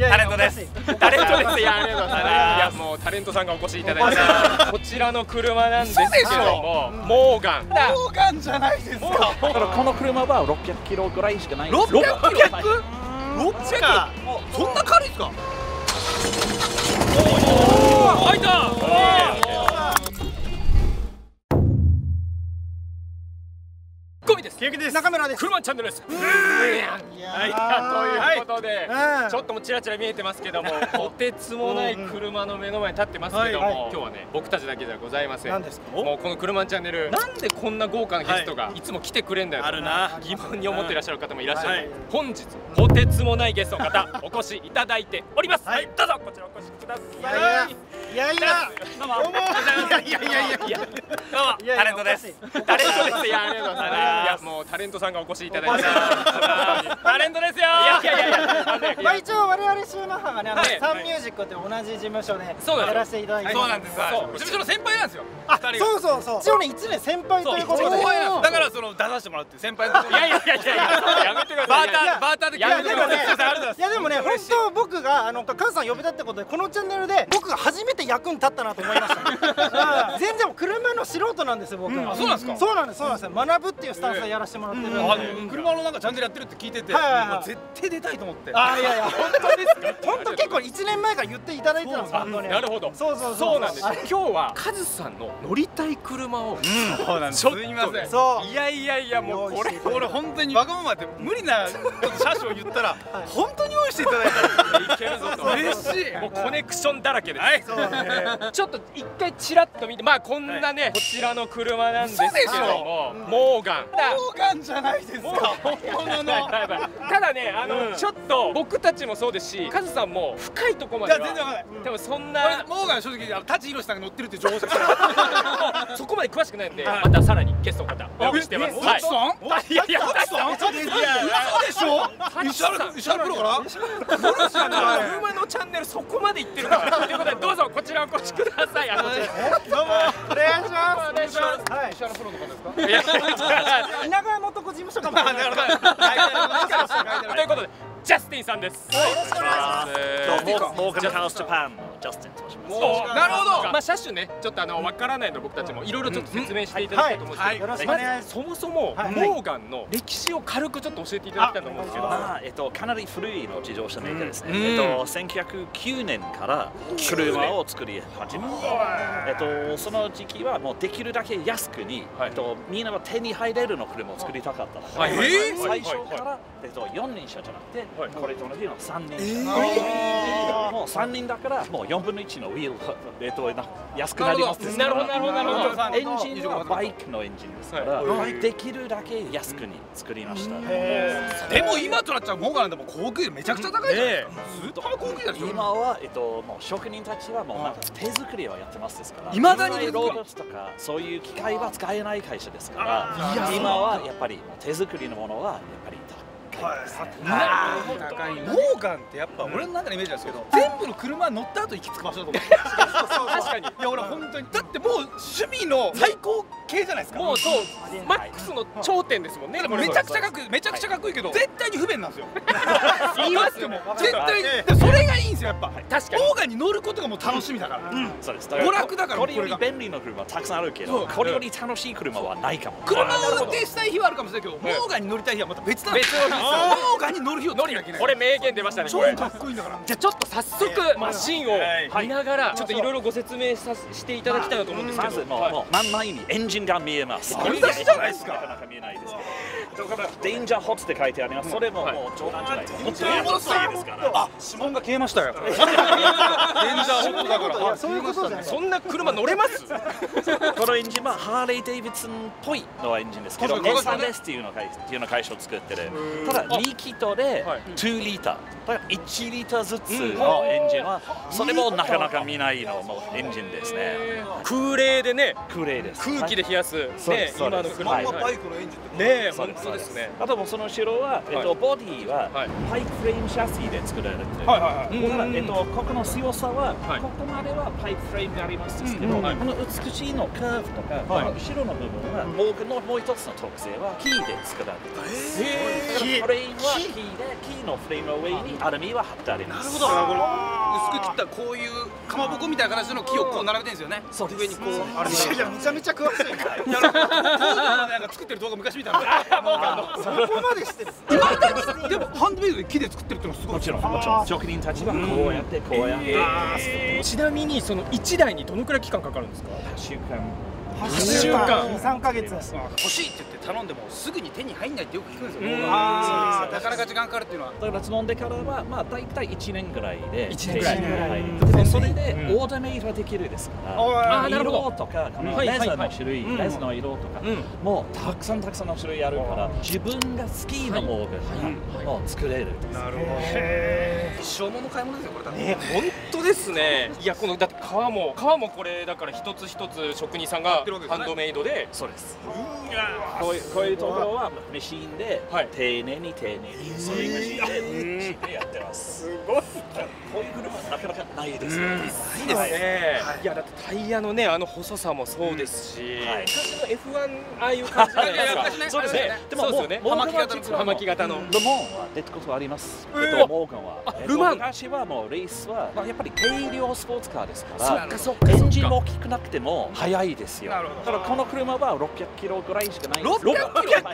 タレントです。 タレントです。いや、ありがとうございます。いや、もうタレントさんがお越しいただいて、こちらの車なんですけども、モーガン。 モーガンじゃないですか。 この車は600キロぐらいしかない。 600キロ？600？そんな軽いですか？ おお、開いた。ゴミです。 ケーキです。 中村です。 車チャンネルです。はい、ということで、ちょっともちらちら見えてますけども、とてつもない車の目の前に立ってますけども、今日はね、僕たちだけではございません。もうこの車チャンネル、なんでこんな豪華なゲストがいつも来てくれんだよと疑問に思っていらっしゃる方もいらっしゃる。本日とてつもないゲストの方お越しいただいております。どうぞこちらお越しください。 いやいや、 どうも。いやどうもタレントです。タレントです。いや、ありがとうございます。いや、もうタレントさんがお越しいただいて、タレントですよ。 まあ一応我々シューマッハがね、サンミュージックって同じ事務所でやらせていただいて、 そうなんです。事務所の先輩なんですよ。 そうそうそう。一応ね1年先輩ということで、 だからその出させてもらって先輩の。 いややめてください。 バーターで。いやでもね、本当僕がカズさん呼べたってことで、このチャンネルで僕が初めて役に立ったなと思いました。全然車の素人なんですよ僕。 そうなんですか。 そうなんです。学ぶっていうスタンスでやらせてもらってる。 車のなんかチャンネルやってるって聞いてて、絶対出たいと思って。 いやいや、本当ですか。本当結構1年前から言っていただいてたんですよ。 なるほど。そうなんです。今日はカズさんの乗りたい車をそうなんです。すみません。 いやもうこれ本当にわがままで無理な車種を言ったら本当に用意していただいた。 いけるぞと。 嬉しい。 もうコネクションだらけです。ちょっと一回ちらっと見て、まあこんなねこちらの車なんですけども、モーガン。 モーガンじゃないですか。本物の。 ただね、ちょっと僕たちもそうですし、カズさんも深いところまでは全然わかんない。 でもそんなモーガン正直舘ひろしさんが乗ってるって情報しかそこまで詳しくないんで、またさらにゲストの方お呼びしてます。 舘さん？ いや舘さん？嘘でしょ？石原プロから？ 車のチャンネルそこまで行ってるから。ということでどうぞこちらお越しください。 どうもお願いします。 お願いします。 石原プロの方ですか？ 稲川元子事務所かもしれない。 ということでジャスティンさんです。 よろしくお願いします。 モーガンハウスジャパンのジャスティンと申します。 なるほど。まあ車種ね、ちょっとわからないの僕たちもいろいろちょっと説明していただきたいと思うんですけど、 よろしくお願いします。 そもそもモーガンの歴史を軽くちょっと教えていただきたいと思うんですけど。 かなり古いの自動車メーカーですね。1909年から車を作り始めた。その時期はもうできるだけ安くにみんなが手に入れるの車を作りたかったので、最初から4輪車じゃなくてこれと同じの3輪車。もう3人だからもう4分の1のウィール安くなります。 なるほど。 エンジンはバイクのエンジンですからできるだけ安くに作りました。 でも今となっちゃうモーガンなんてもう航空めちゃくちゃ高いじゃないですか。ずっと航空ですよ。 今はもう職人たちはもうなんか手作りをやってますですから、 未だにローボットとかそういう機械は使えない会社ですから、今はやっぱり手作りのものはやっぱりモーガンってやっぱ俺の中のイメージなんですけど、全部の車乗った後行き着く場所だと思う。 確かに。 いや俺本当にだってもう趣味の最高系じゃないですか。 もうそうマックスの頂点ですもんね。 めちゃくちゃかっこいい、めちゃくちゃかっこいいけど絶対に不便なんですよ。 言いますよ。 絶対それがいいんですよやっぱ。 確かに。 モーガンに乗ることがもう楽しみだから。 そうです。 娯楽だから。 これより便利な車たくさんあるけど、これより楽しい車はないかも。 車を運転したい日はあるかもしれないけど、モーガンに乗りたい日はまた別なんですよ。モーガンに乗る日を乗りなきゃいけない。 これ名言出ましたね。 超かっこいいんだから。 じゃあちょっと早速マシンを見ながらちょっといろいろご説明していただきたいなと思うんですけど。 まずもう真ん前にエンジンが見えます。 飛び出しじゃないですか。 なかなか見えないですけど。デンジャーホッツって書いてあります。それももう冗談じゃないです。本当にものすごいですから。 あ、指紋が消えましたよ。デンジャーホッツだから。 そういうことじゃない。 そんな車乗れます？ このエンジンはハーレー・デイビッドソンっぽいのエンジンですけど、SRS っていうの会社を作ってる。ただ2気筒で2リッター、だから1リッターずつのエンジンはそれもなかなか見ないのエンジンですね。 空冷でね。 空冷です。 空気で冷激安ね今の車バイクのエンジンってね本当ですね。 あともその後ろはボディはパイプフレームシャシーで作られてる。 はいはいはい。 だからここの強さはここまではパイプフレームがありますけど、この美しいのカーブとかこの後ろの部分はモーガンのもう一つの特性はキーで作られています。フレームはキーでキーのフレームの上にアルミは貼ってあります。 なるほど。薄く切ったこういうかまぼこみたいな形の木をこう並べてるんですよね。 そう上にこうあれめちゃめちゃ詳しい。 なんか作ってる動画昔見たんで。 そこまでしてる。 でもハンドメイドで木で作ってるってのはすごい。 もちろん職人たちはこうやってこうやって。 ちなみにその1台にどのくらい期間かかるんですか 8週間。 8週間 3ヶ月。 欲しいって言って頼んでもすぐに手に入んないってよく聞くんですよ。なかなか時間かかるっていうのは。 だから頼んでからはまあ大体1年ぐらいで 1年ぐらいでもそれでオーダーメイドはできるですから色とかこのレザーの種類レザーの色とかもうたくさんの種類あるから自分が好きなモーガンを作れる。 なるほど。一生もの買い物ですよこれだね。本当ですね。いやこのだって皮もこれだから一つ一つ職人さんがハンドメイドで。 そうです。こういうところはメシンで丁寧にそういうメシンでやってます。すごい。こういう車なかなかないですよ。 いいですね。いやだってタイヤのね細さもそうですし、昔の F1 ああいう感じじゃないですか。そうですね。でもそうですよね。葉巻型の。ルモンは出たことあります。モーガンは。 ルマン。 昔はもうレースはやっぱり軽量スポーツカーですから。 そっか。 エンジンも大きくなくても速いですよ。だからこの車は600キロぐらいしかないです。 600キロ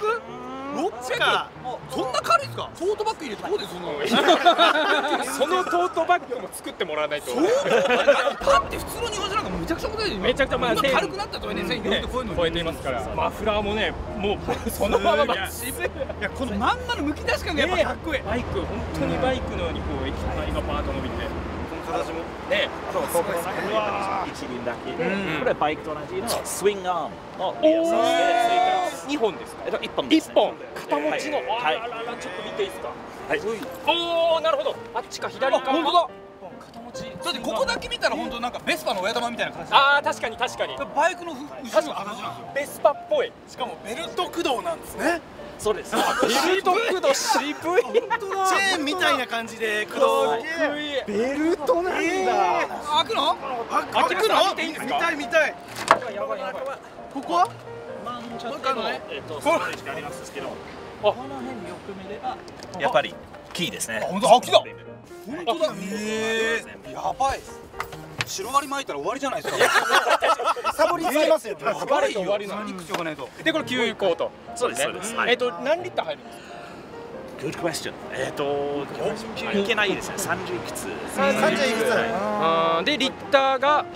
？600？そんな軽いですか？トートバッグ入れてこうですそのトートバッグも作ってもらわないと。 パって普通の日本酒なんかめちゃくちゃ重たいですよ。 めちゃくちゃ軽くなったとね、1000 超えていますから。マフラーもね、もうそのまま渋い。いやこのまんまのむき出し感がやっぱかっこいい。 バイク本当にバイクのようにこう液体がパーッと伸びて。 形もね、 ここの中に一輪だけで、これバイクと同じのスイングアームのリアサスで 2本ですか ？1本です。 1本肩持ちの。あらららちょっと見ていいですか？はい。おおなるほど。あっちか左か。 本当だ。 肩持ち。 だってここだけ見たら本当なんかベスパの親玉みたいな感じ。 ああ確かに確かに。 バイクの後ろの形なんですよ。 ベスパっぽい。 しかもベルト駆動なんですね。 そうです。 ベルト駆動渋い。 チェーンみたいな感じで駆動。ベルトなんだ。 開くの？ 開くの？見ていいんですか？ 見たい見たい。 やばい。 ここは？ マンチャってのストレージがありますけど、この辺よく見ればやっぱりキーですね。 本当だ。木だ。本当だ。やばい。白割り巻いたら終わりじゃないですか。 サボりつきますよ。 やばいよ。終わりの肉ちょがないと。 でこれ給油コート。 そうですそうです。 何リッター入るんですか ？Good question。いけないですね。30いくつ。 30いくつ。 でリッターが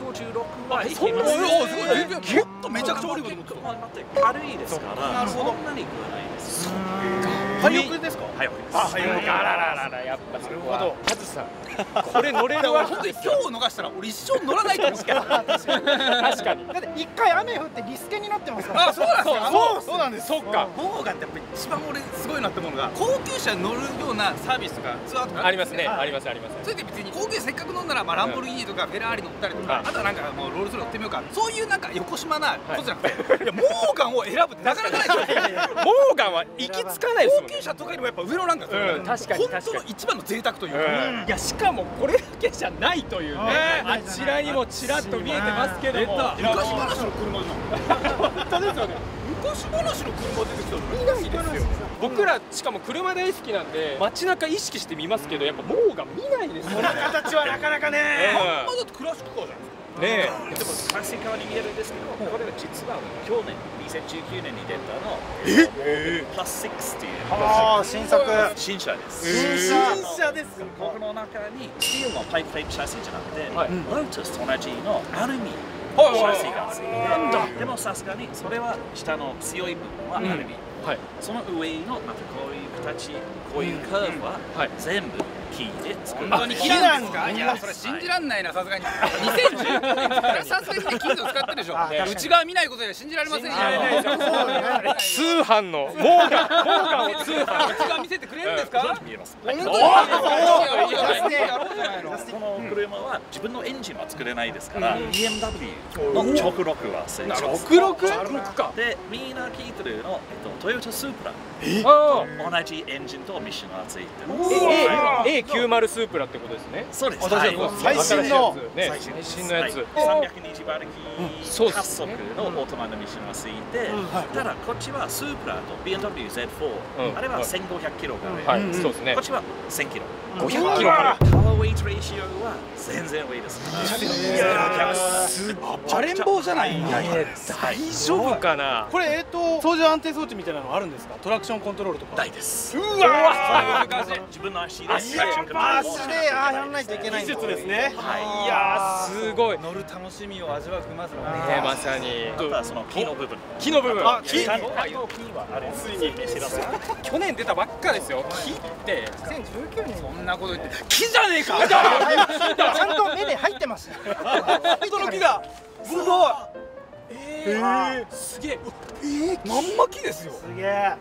15、16はいけます。 すごい。もっとめちゃくちゃ悪いこと。 軽いですから。そんなに食わないです。 廃屋ですか？ 廃屋です。 あらやっぱなるほど。カズさんこれ乗れるわ。 本当に今日を逃したら俺一生乗らないと思う。 確かに。 だって一回雨降ってリスケになってますから。 あ、そうなんですか。 そうなんです。そっか。 モーガンってやっぱり一番俺すごいなって思うのが高級車に乗るようなサービスとかツアーとかありますね。あります。 それで別に高級車せっかく乗んならランボルギーニとかフェラーリ乗ったりとか、あとはなんかもうロールスロイス乗ってみようか、そういうなんか横島なことじゃなくて、モーガンを選ぶってなかなかないですよ。 モーガンは行き着かないですもんね。 高級車とかよりもやっぱ上のランクですよ。 確かに本当の一番の贅沢というか。 いやしかもこれだけじゃないというね。あちらにもちらっと見えてますけども。 昔話の車じゃん。本当ですよね。昔話の車出てきたら見ないですよ。 僕らしかも車大好きなんで街中意識して見ますけどやっぱモーガン見ないですよね。 形はなかなかね。 あんまだってクラシックカーじゃないですか。 ねえ。 でもクラシックカーに見えるんですけど、これは実は去年2019年に出たのプラス6っていう。 ああ新作。 新車です。 新車ですか。 ここの中にスティールのパイプフレームシャシーじゃなくて、ロータスと同じのアルミ。シャシーがついて、でもさすがにそれは下の強い部分はアルミ。その上のまたこういう形、こういうカーブは全部木で作る。 本当に木なんですか？いやそれ信じらんないな、さすがに。2019年からさすがに金属使ってるでしょ。内側見ないことでは信じられませんよ。 通販のモーガンを通販。 内側見せてくれるんですか？ 見えます。 本当に。 この車は自分のエンジンは作れないですから、BMW の直録は成長。 直録か。 で、みんな聞いてるのトヨタスープラ。同じエンジンとミッションがついてます。 A90 スープラってことですね。 そうです。 最新のやつ。 320馬力加速のオートマのミッションがついて、ただこっちはスープラと BMW Z4、あれは1500キロから、 そうですね。 こっちは1000キロ。 500キロから。 パワーウェイトレーシオは全然上ですから。 バレンボーじゃない。 大丈夫かな。 これ操縦安定装置みたいなのあるんですか？トラクションコントロールとか。 ないです。 うわ自分の足で足でやらないといけない技術ですね。 いやすごい。 乗る楽しみを味わう車ですもんね。まさに。 その木の部分。 木の部分。 木はあれついに知らせ。 去年出たばっかですよ。木って 2019年。 そんなこと言って木じゃねえか。 ちゃんと目で入ってました。 驚きだ。すごい。すげえ。まんま木ですよ。 すげえ。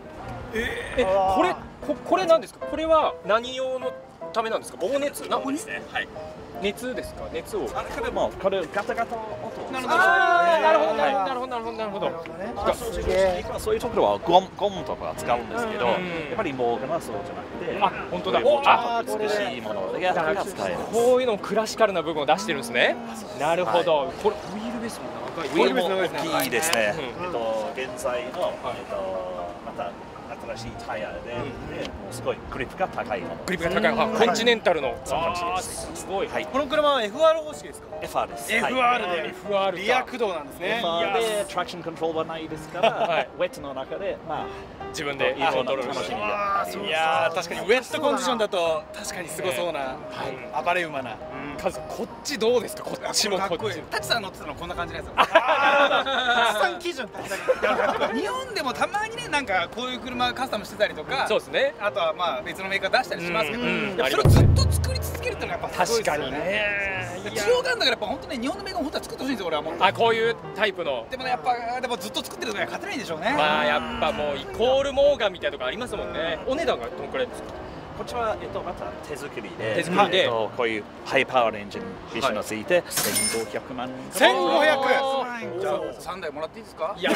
これなんですか。これは何用のためなんですか。防熱。 ですね。はい。 熱ですか。熱を。 これガタガタ音。 なるほど。 そういうところはゴムとか使うんですけど、やっぱりもうそうじゃなくて、 本当だ。 美しいものが使える。 こういうのクラシカルな部分を出してるんですね。なるほど。これホイールベースも長い。 ホイールも大きいですね。現在のまた新しいタイヤですごいグリップが高いもの。 グリップが高い。コンチネンタルの。 すごい。 この車は FR 方式ですか？ FR です。 FR でリア駆動なんですね。 FR でトラクションコントロールはないですから、ウェットの中で自分でコントロールして。 いや確かにウェットコンディションだと確かにすごそうな暴れ馬な。 こっちどうですか。こっちもこっち。 タチさん乗ってたのこんな感じなんですよ。 国産基準。 日本でもたまにねなんかこういう車カスタムしてたりとか。 そうですね。 あとはまあ別のメーカー出したりしますけど、それをずっと作り続けるっていうのがやっぱすごいですよね。 確かにね。 需要があるんだからやっぱ本当ね日本のメーカー本当は作ってほしいんですよ俺はもう。 こういうタイプの。 でもねやっぱでもずっと作ってるのが勝てないんでしょうね。 やっぱもうイコールモーガンみたいなとこありますもんね。お値段がどのくらいですか。 こっちはまた手作りでこういうハイパワーエンジンミッションがついて1500万。 1500。 じゃあ3台もらっていいですか。 いや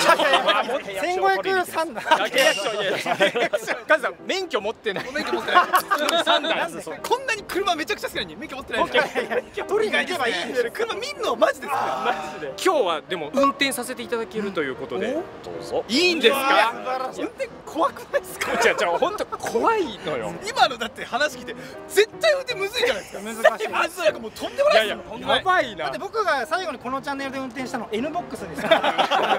1503台。 カズさん免許持ってない。 免許持ってない。 3台。 こんなに車めちゃくちゃ好きなのに免許持ってない。 取りが行けばいいんですよ。 車見んのマジですか。 今日はでも運転させていただけるということで。 どうぞ。 いいんですか。 運転怖くないですか。 本当怖いのよ。 今のだって話聞いて絶対運転むずいじゃないですか。 難しい。 まずなんかもうとんでもないですよ。 やばいな。 だって僕が最後にこのチャンネルで運転したの N ボックスですから。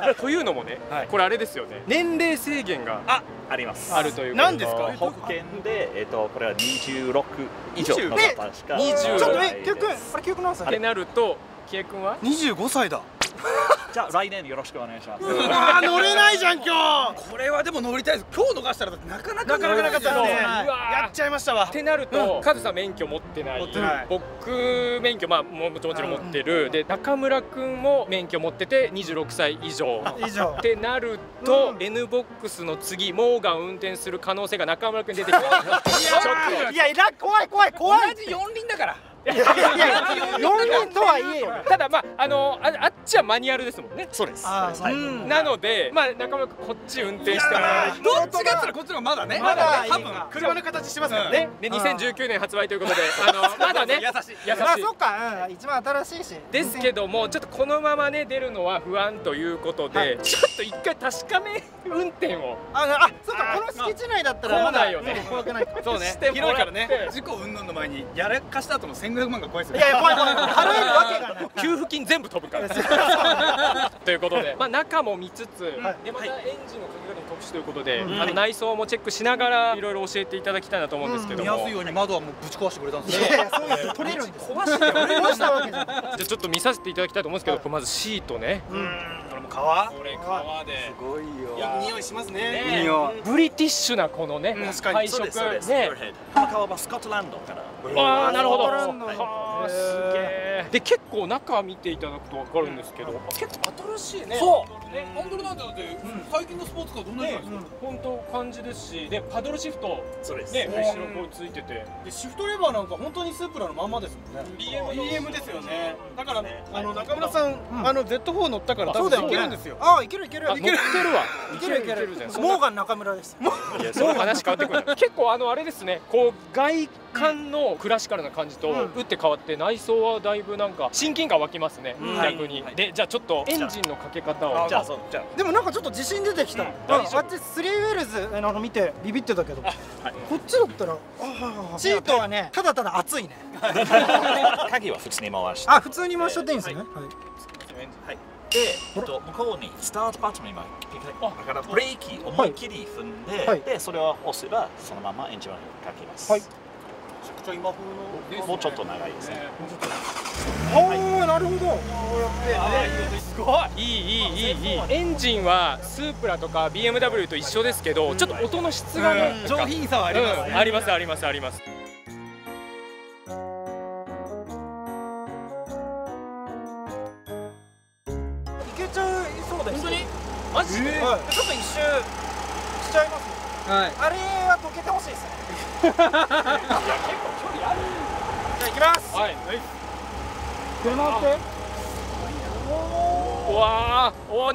というのもね、これあれですよね。年齢制限があります。 あるという。 何ですか。 保険でこれは26以上の方しか。 ちょっと記憶これ記憶なんですか。 ってなるとキエ君は 25歳だ。 じゃあ来年よろしくお願いします。 乗れないじゃん今日。 これはでも乗りたいです。今日逃したらなかなかなかったね。やっちゃいましたわ。 ってなるとカズさん免許持ってない。僕免許もちろん持ってる。で中村君も免許持ってて26歳以上。ってなると N ボックスの次モーガン運転する可能性が中村君出てきます。 いや怖い。 同じ四輪だから。 4人とはいえよ。 ただあっちはマニュアルですもんね。 そうです。 なので中村君こっち運転してもらう。 どっちがったらこっちの方がまだね。 多分車の形してますからね。 で2019年発売ということでまだね優しい。 まあそっか一番新しいし。 ですけどもちょっとこのままね出るのは不安ということでちょっと一回確かめ運転を。 そっかこの敷地内だったらまだ怖くない。 そうね。 広いからね。事故云々の前にやらかした後の1500万が怖いですよ。 いや怖い払えるわけがない。 給付金全部飛ぶから。ということで中も見つつでまたエンジンのかけ方に特殊ということで内装もチェックしながらいろいろ教えていただきたいなと思うんですけども。 見やすいように窓はもうぶち壊してくれたんですよ。 そう取れるんです。 壊して壊したわけじゃない。 じゃあちょっと見させていただきたいと思うんですけどまずシートね。 これも革。 これ革で。 すごいよ。 いい匂いしますね。 ブリティッシュなこのね配色ね。 この革はスコットランドからああ、なるほど。 はあ、すげえ。で、結構中見ていただくと分かるんですけど、結構新しいね。 そうね、ハンドルなんてだって最近のスポーツカーと同じじゃないですか。 本当感じですし、でパドルシフトそうですね、後ろこうついてて、 でシフトレバーなんか本当にスープラのまんまですもんね。 BM ですよね。だから中村さんZ4 乗ったから多分いけるんですよ。ああ、いけるいける。 乗ってるわ。 いけるいける。モーガン中村です。 いや、その話変わってくる。結構あれですね、こう外観のクラシカルな感じと打って変わって内装はだいぶなんか親近感湧きますね、逆に。で、じゃあちょっとエンジンのかけ方を。 じゃあでもなんかちょっと自信出てきた。あっち3ウェルズ見てビビってたけど、こっちだったらシートはね、ただただ熱いね。 鍵は普通に回して、 あ、普通に回しちゃっていいんですね。 はいで、向こうにスタートバトンに今だからブレーキを思いっきり踏んで、でそれを押せばそのままエンジンをかけます。はい。今風のもうちょっと長いですね。 おお、なるほど。 すごい。いい。エンジンはスープラとか BMW と一緒ですけど、ちょっと音の質がね、 上品さはありますね。 ありますありますあります。 いけちゃいそうです。本当に？ マジで？ ちょっと一周しちゃいます。はい。あれは溶けてほしいですね。いや、結構距離ある。じゃあ行きます。はい。車って。 うわー、おお、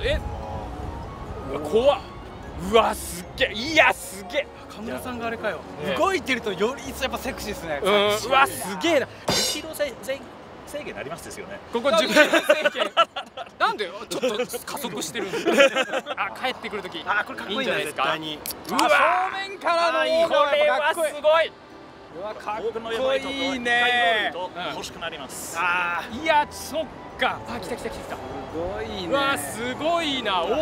怖っ。うわ、すっげえ。いや、すげえ。 中村さんがあれかよ。動いてるとより一層やっぱセクシーですね。 うわ、すげえな。 10キロ制限ありますですよね。 ここ10キロ制限。なんでちょっと加速してるんですか。あ、帰ってくるとき。あ、これかっこいいんじゃないですか。うわ、 正面からのこれはすごい。 うわ、かっここいいね。 欲しくなります。 ああ、いや、そっか。あ、来た。すごいね。 うわ、すごいな。お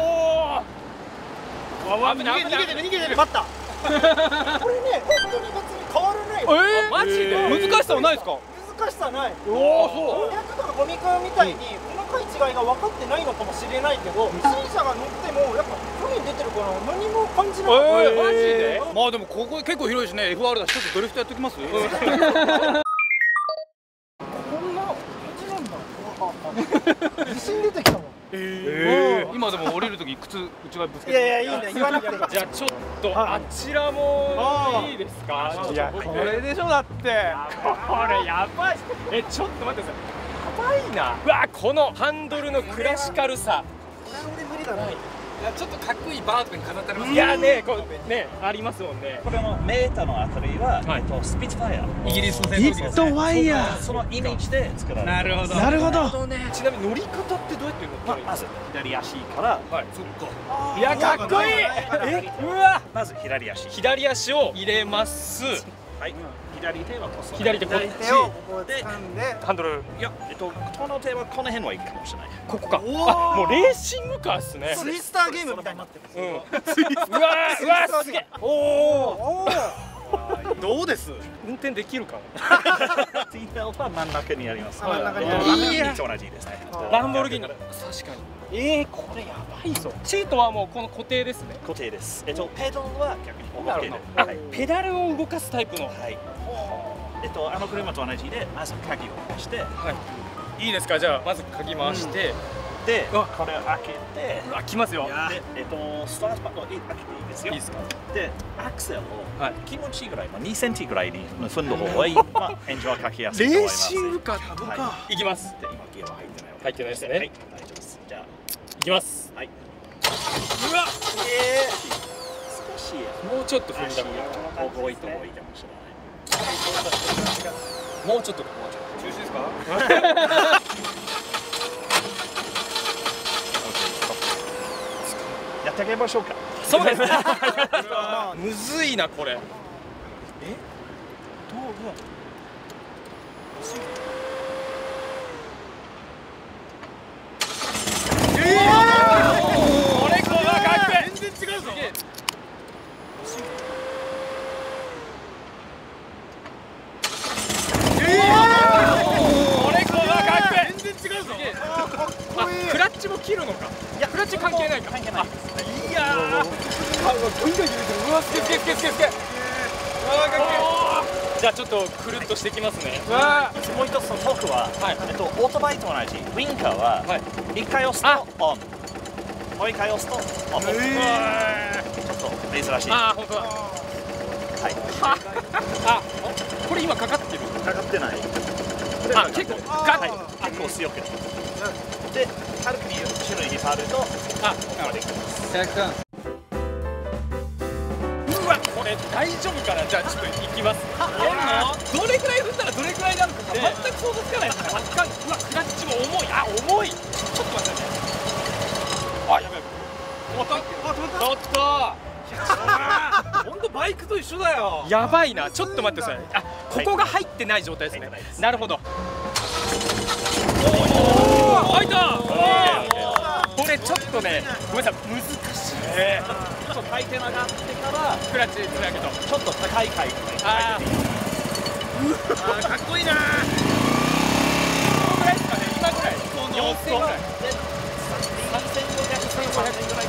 お。 逃げてる。待った。これね、本当に別に変わらない。 マジで？ 難しさはないですか？ 難しさない。 おお、そう。 500とかゴミくんみたいに細かい違いが分かってないのかもしれないけど、初心者が乗ってもやっぱ去年出てるから何も感じなかった。 マジで？ まあでもここ結構広いしね、FR だし、ちょっとドリフトやっておきます？こんな感じなんだ。自信出てきたもん。 今でも降りるとき靴内側ぶつけて。いやいいんだ、言わなくて。 じゃあちょっとあちらもいいですか？ いや、これでしょだって。 これやばい。ちょっと待ってください。やばいな。うわ、このハンドルのクラシカルさ。 これ俺無理だな。 いや、ちょっとかっこいいバーとかに飾ってあります。 いやね、こうね、ありますもんね。 これのメーターのあたりはスピッツファイア。 イギリスの戦闘機ですね。 スピッツファイア。 そのイメージで作られて。 なるほど。 なるほど。 ちなみに乗り方ってどうやって乗ったらいい？ まず左足から。 はい、そっか。 いや、かっこいい。うわ。 まず左足。 左足を入れます。 はい。左手はこそ。 左手をこう掴んで。 ハンドル。 いや、この手はこの辺はいいかもしれない。 ここか。あ、もうレーシングカーですね。 ツイスターゲームみたいになってる。 うわ、すげえ。おお。 どうです？ 運転できるかな。シートベルトは真ん中にあります。 真ん中に。 ランボルギーニと同じですね。 ランボルギーニ。確かに。これやばいぞ。シートはもうこの固定ですね。 固定です。ペダルは逆に動ける。 ペダルを動かすタイプの。はい。 あの車と同じで、まず鍵を回して。 はい。いいですか？じゃあまず鍵回して。 で、これを開けて。 開きますよ。 で、スタートバトン開けていいですよ。いいですか？で、アクセルを気持ちいいぐらい、2センチぐらいに踏んだ方がいい。エンジンはかけやすいと思います。 レーシングカーとか。いきます。 で、今ギアは入ってない。 入ってないですね。 はい、大丈夫です。じゃあ、 いきます。 はい。 うわ。 少しもうちょっと踏んだ方が動いた方がいいかもしれない。 もうちょっと。 中止ですか？ やってあげましょうか。 そうですね。むずいなこれ。どう？これ細かく。 全然違うぞ。 クラッチも切るのか。いや、クラッチ関係ないか。関係ないです。いやー。ゴイゴイ出てる。うわ、すげえ。うわ、かっけじゃあちょっとくるっとしてきますね。 もう一つのトークは、オートバイと同じウインカーは1回押すとオン、もう1回押すとオフ。ちょっと珍しい。 あ、本当だ。はい。あ、これ今かかってる？ かかってない。 あ、結構結構強く。で、軽く種類に触るとオフができます。 うわ、これ大丈夫かな。じゃあちょっと行きます。 どれくらい振ったらどれくらいになるのか全く想像つかないですね。 うわ、クラッチも重い。あ、重い。ちょっと待ってね。あ、やべえ。止まった。 本当バイクと一緒だよ。 やばいな。ちょっと待ってください。あ、ここが入ってない状態ですね。なるほど。開いた。これちょっとね、ごめんなさい、難しい。 ちょっと回転上がってからクラッチつなげと。 ちょっと高い回転。 ああ、かっこいいな。このぐらいですかね。今ぐらい。4000ぐらい。3500、1500ぐらい。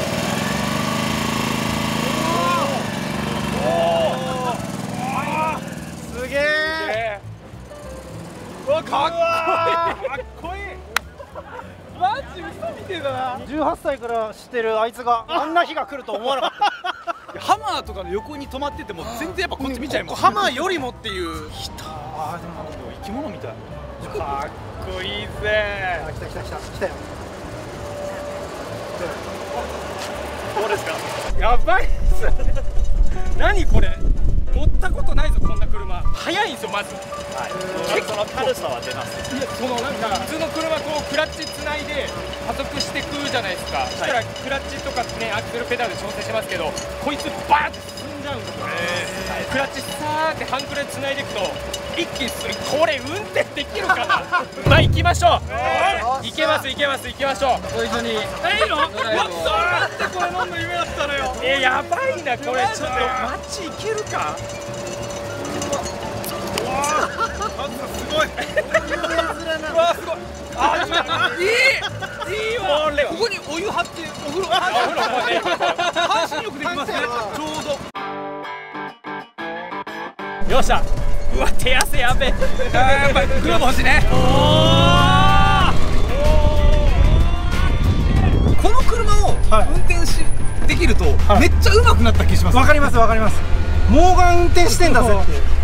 すげえ。 うわ、かっこいい。 マジ嘘みてえだな。18歳から知ってるあいつがあんな日が来ると思わなかった。 ハマーとかの横に止まってても全然やっぱこっち見ちゃいます。 ハマーよりもっていう。 ああ、でも生き物みたい。 かっこいいぜ。 来たよ。 どうですか？ やばいっす。何これ。乗ったことないぞこんな車。速いんですよまず。 結構軽さは出ます。 いや、そのなんか普通の車こうクラッチつないで加速してくじゃないですか。そしたらクラッチとかね、アクセルペダルで調整しますけど、こいつバーって進んじゃうんですよ。クラッチさーってハンクルでつないでいくと一気に進む。これ運転できるかな。まあ行きましょう。行けます行きましょう。 一緒に。いいの？うわ、なんでこれ飲んの夢だったのよ。 やばいなこれ。ちょっと街行けるか。 すごい。うわ、すごい。あ、いいわ。ここにお湯張ってお風呂。半身浴できますね。ちょうど。 よっしゃ。うわ、手汗やべえ。 やっぱりグローブ欲しいね。この車を運転できるとめっちゃ上手くなった気します。 わかります。モーガン運転してんだぜって。